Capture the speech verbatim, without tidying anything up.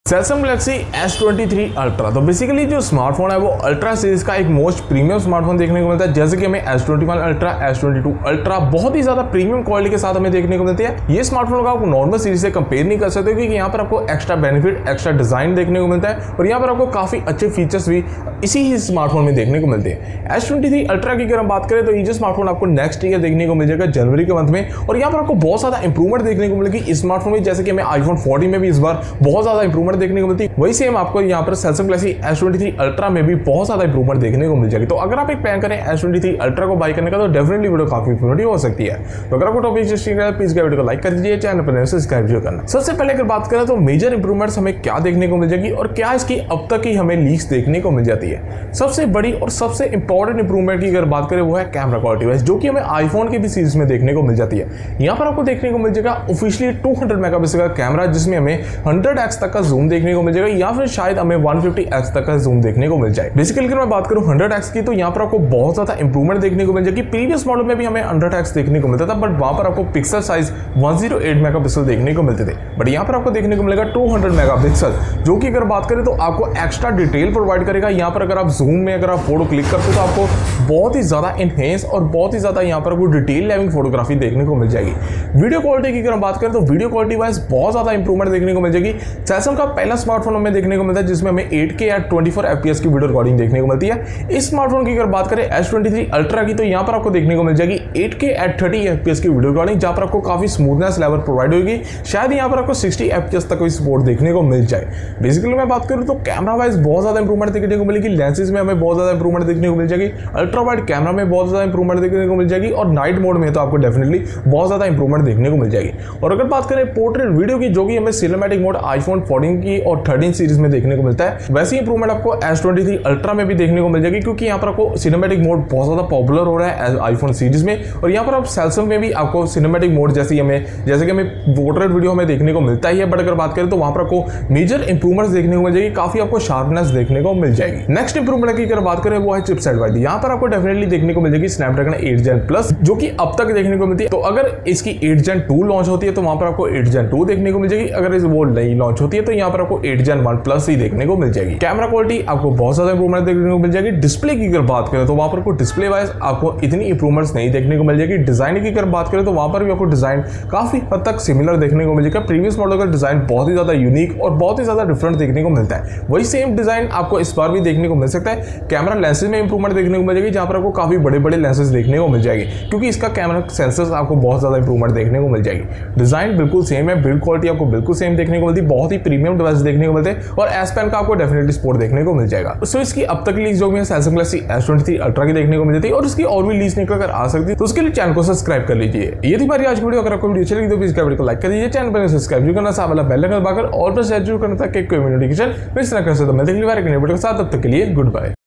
Samsung Galaxy S twenty three Ultra. तो basically जो smartphone है वो अल्ट्रा सीरीज का एक मोस्ट प्रीमियम स्मार्टफोन देखने को मिलता है। जैसे कि हमें S twenty one Ultra, S twenty two Ultra बहुत ही ज्यादा प्रीमियम क्वालिटी के साथ हमें देखने को मिलती है। ये स्मार्टफोन का आप नॉर्मल सीरीज से कंपेयर नहीं कर सकते क्योंकि यहाँ पर आपको एक्स्ट्रा बेनिफिट, एक्स्ट्रा डिजाइन देखने को मिलता है और यहाँ पर आपको काफी अच्छे फीचर्स भी इसी ही स्मार्टफोन में देखने को मिलते हैं। एस ट्वेंटी थ्री अल्ट्रा की अगर हम बात करें तो ये जो स्मार्टफोन आपको नेक्स्ट ईयर देखने को मिल जाएगा जनवरी के मंथ में और यहाँ पर आपको बहुत ज्यादा इंप्रूवमेंट देखने को मिलेगी इस स्मार्टफोन में। जैसे कि हमें आईफोन फोर्टीन में भी इस बार बहुत ज्यादा इंप्रूवमेंट देखने को मिलती है, वही सेम आपको यहाँ पर Samsung Galaxy S twenty three Ultra में भी बहुत ज्यादा इंप्रूवमेंट देखने को मिल जाएगी। तो अगर आप एक प्लान करें एस ट्वेंटी थ्री अल्ट्रा को बाय करने का तो डेफिनेटली वीडियो काफी इंफॉर्मेटिव हो सकती है। तो अगर आपको टॉपिक इंटरेस्टिंग है प्लीज वीडियो को लाइक कर दीजिए, चैनल पर सब्सक्राइब जरूर करना। सबसे पहले अगर बात करें तो मेजर इंप्रूवमेंट्स हमें क्या देखने को मिल जाएगी और क्या इसकी अब तक ही हमें लीक्स देखने को मिल जाती है। सबसे बड़ी और सबसे इंपॉर्टेंट इंप्रूवमेंट की अगर बात करें वो है कैमरा क्वालिटी वाइज, जो कि हमें आईफोन की भी सीरीज में देखने को मिल जाती है। यहाँ पर आपको देखने को मिल जाएगा ऑफिशियली टू हंड्रेड मेगापिक्सल का कैमरा जिसमें हमें हंड्रेड एक्स तक का जूम देखने को मिल जाएगा या फिर शायद हमें वन फिफ्टी एक्स तक का जूम देखने को मिल जाए। बेसिकली अगर मैं बात करूं हंड्रेड एक्स की तो यहाँ पर आपको बहुत ज्यादा इंप्रूवमेंट देखने को मिल जाएगी। प्रीवियस मॉडल में भी हमें हंड्रेड एक्स देखने को मिलता था बट वहां पर आपको pixel size one zero eight megapixel देखने को मिलते थे, बट यहाँ पर आपको देखने को मिलेगा टू हंड्रेड मेगापिक्सल, जो कि अगर बात करें तो आपको एक्स्ट्रा डिटेल प्रोवाइड करेगा। यहाँ पर अगर आप जूम में अगर आप फोटो क्लिक करते हो तो आपको बहुत ही ज्यादा इनहेंस और बहुत ही ज्यादा यहाँ पर आपको डिटेल लेवल फोटोग्राफी देखने को मिल जाएगी। वीडियो क्वालिटी की अगर हम बात करें तो वीडियो क्वालिटी वाइज बहुत ज्यादा इंप्रूवमेंट देखने को मिल जाएगी। सैमसंग का पहला स्मार्टफोन हमें देखने को मिलता है जिसमें हमें एट के या twenty four F P S की वीडियो रिकॉर्डिंग देखने को मिलती है। इस स्मार्टफोन की अगर बात करें एस ट्वेंटी थ्री अल्ट्रा की तो यहाँ पर आपको देखने को मिल जाएगी eight K at thirty F P S की वीडियो रिकॉर्डिंग, जहां पर आपको काफी स्मूथनेस लेवल प्रोवाइड होगी। शायद यहाँ पर आपको सिक्सटी एफ पी एस तक कोई सपोर्ट देखने को मिल जाए। बेसिकली मैं बात करूँ तो कैमरा वाइज बहुत ज्यादा इंप्रूवमेंट देखने को मिलेगी। लेंसेज में हमें बहुत ज्यादा इंप्रूवमेंट देखने को मिल जाएगी। अल्ट्रा वाइड कैमरा में बहुत ज्यादा इंप्रूवमेंट देखने को मिल जाएगी और नाइट मोड में तो आपको डेफिनेटली बहुत ज्यादा इंप्रूवमेंट देखने को मिल जाएगी। और अगर बात करें पोर्ट्रेट वीडियो की, जो कि हमें सिनेमैटिक मोड आईफोन फोर्टीन की और थर्टीन सीरीज में देखने को मिलता है, वैसे ही इंप्रूवमेंट आपको एस ट्वेंटी थ्री अल्ट्रा में भी देखने को मिल जाएगी क्योंकि यहाँ पर आपको सिनेमैटिक मोड बहुत ज्यादा पॉपुलर हो रहा है आईफोन सीरीज में। और यहाँ पर आप सैमसंग में भी आपको सिनेमैटिक मोड जैसे हमें जैसे कि हमें पोर्ट्रेट वीडियो हमें देखने को मिलता ही है, बट अगर बात करें तो वहां पर आपको मेजर इंप्रूवमेंट्स देखने को मिल जाएगी, काफी आपको शार्पनेस देखने को मिल जाएगी। नेक्स्ट इंप्रूवमेंट की अगर बात करें वो है चिपसेट वाइज। यहाँ पर आपको डेफिनेटली देखने को मिल जाएगी स्नैपड्रैगन एट जेन प्लस, जो कि अब तक देखने को मिलती है। तो अगर इसकी एट जेन टू लॉन्च होती है तो वहां पर आपको एट जेन टू देखने को मिल जाएगी। अगर वो नहीं लॉन्च होती है तो यहाँ पर आपको एट जेन वन प्लस ही देखने को मिल जाएगी। कैमरा क्वालिटी आपको बहुत ज्यादा इंप्रूवमेंट देखने को मिल जाएगी। डिस्प्ले की अगर बात करें तो वहां पर आपको डिस्प्ले वाइज आपको इतनी इंप्रूवमेंट्स नहीं देखने को मिल जाएगी। डिजाइन की अगर बात करें तो वहां पर भी आपको डिजाइन काफी हद तक सिमिलर देखने को मिल जाएगा। प्रीवियस मॉडल का डिजाइन बहुत ही ज्यादा यूनिक और बहुत ही ज्यादा डिफरेंट देखने को मिलता है, वही सेम डिजाइन आपको इस बार भी देखने को मिल सकता है। कैमरा लेंसेज में इंप्रूवमेंट देखने को मिल जाएगी, जहां पर आपको काफी बड़े बड़े लेंसेज देखने को मिल जाएगी क्योंकि इसका कैमरा सेंसर्स आपको बहुत ज्यादा इंप्रूवमेंट देखने को मिल जाएगी। डिजाइन बिल्कुल सेम है, बिल्ड क्वालिटी आपको बिल्कुल सेम देखने को मिलती है, बहुत ही प्रीमियम डिवाइस देखने को मिलते हैं और एस पेन का आपको डेफिनेटली सपोर्ट देखने को मिल जाएगा। सो इसकी अब तक लीज जो भी है Samsung Galaxy S twenty three Ultra की देखने को मिल जाती है और इसकी और भी लीज निकल कर आ सकती है, तो उसके लिए चैनल को सब्सक्राइब कर लीजिए। ये थी हमारी आज की वीडियो। अगर आपको वीडियो अच्छी लगी तो प्लीज वीडियो को लाइक कर दीजिए, चैनल पर सब्सक्राइब करना, साथ वाला बेल आइकन दबाकर ऑल पर शेयर जरूर करना ताकि कोई नोटिफिकेशन मिस ना कर सके। तो मैं अगली बार एक नई वीडियो के साथ, तब तक के लिए गुड बाय।